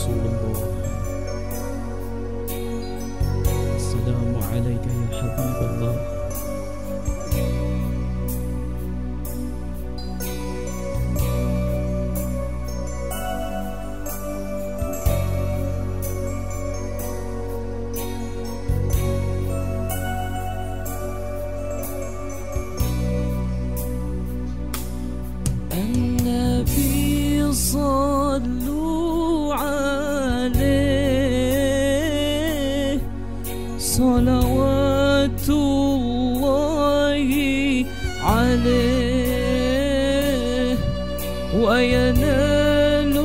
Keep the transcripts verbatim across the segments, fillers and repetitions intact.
Rasulullah. Assalamu alayka ya Habiballah. النبي صلوا عليه صلوات الله عليه وينال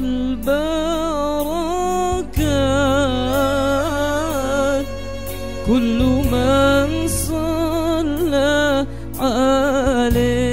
البركات كل من صلى عليه.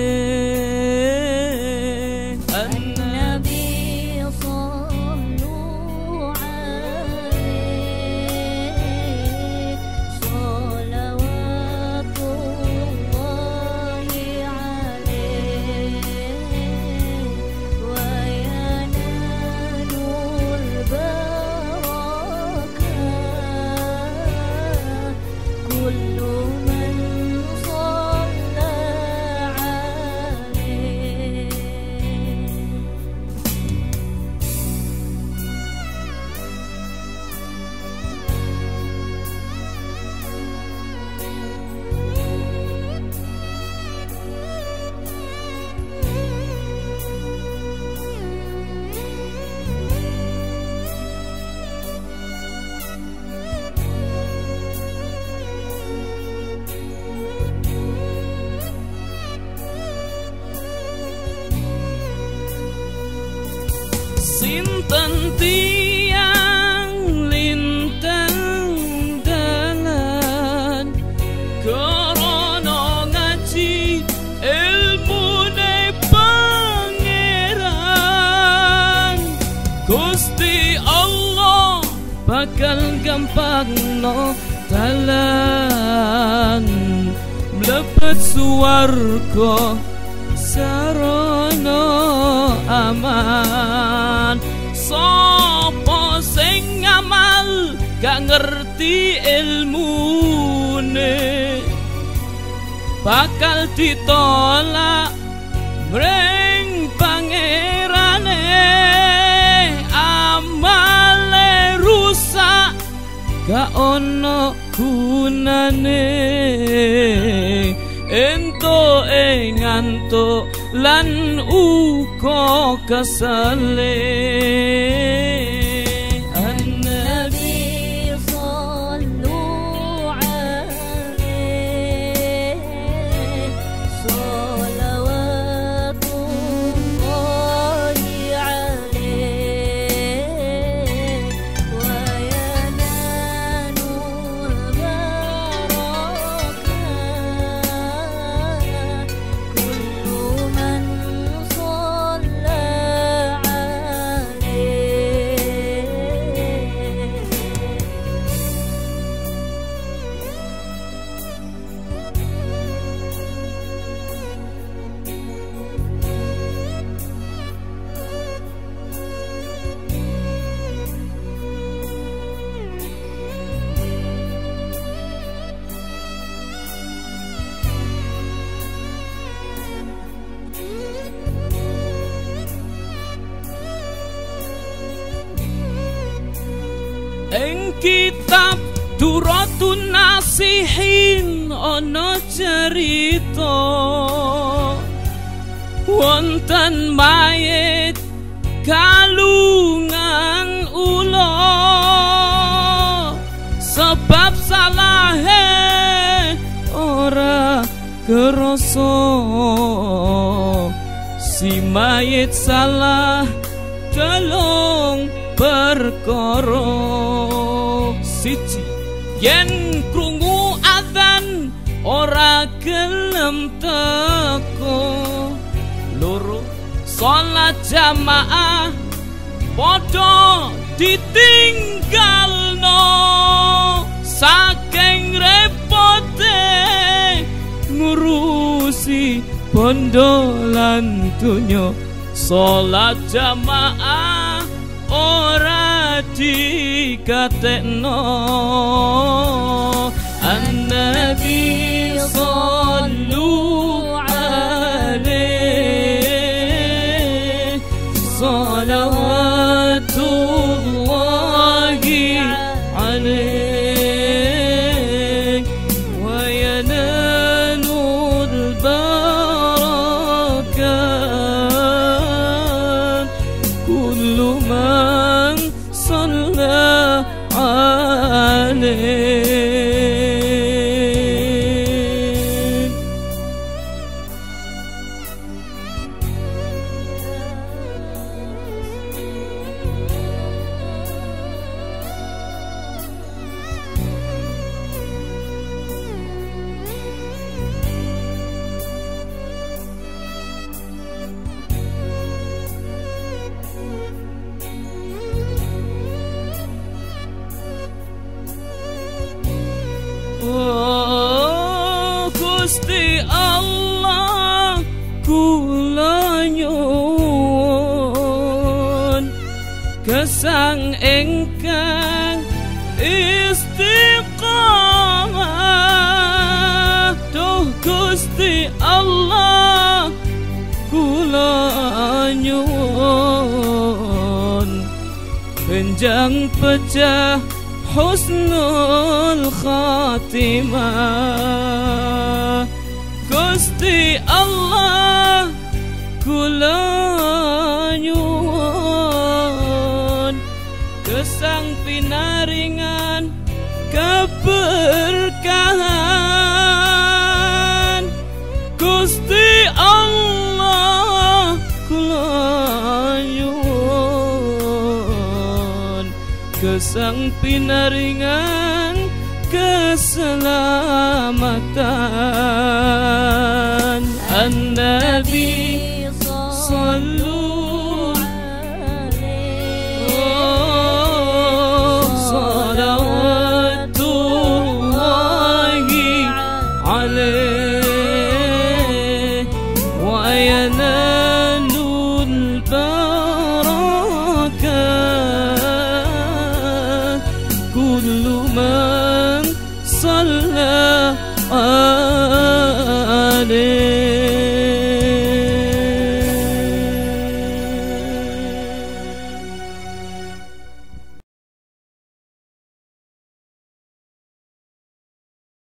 Sinten tiang lintang dalan krana ngaji ilmune pangeran Gusti Allah bakal gampangno dalan mlebet swarga sarana aman. Sopo sing ngamal gak ngerti ilmune bakal ditolak mring pangerane. Amale rusak gak ono gunane ento enganto lan uga kesale. An-Nabi sallu alaihi salawatullahi alaihi wa yanalul barakat kullu man Ing kitab Duratun Nasihin ana cerita wonten mayit kalungan ula sebab salahe ora kerasa si mayit salah telung perkara. Siji yen krungu adzan ora gelem teko. Loro salat jamaah padha ditinggalno saking repote ngurusi bondo lan donya. Salat jamaah ora dikatekno An-Nabi sallu alaihi salawatullahi alaihi wa yanalul barakat kullu man salla alaihi. Oh Gusti Allah kula nyuwun gesang ingkang istiqamah. Duh Gusti Allah kula nyuwun benjang pecah husnul khatimah. Gusti Allah kula nyuwun gesang pinaringan keberkahan. Gusti Allah kula nyuwun gesang pinaringan keselamatan. An-Nabi sallu alaihi salawatullahi alaihi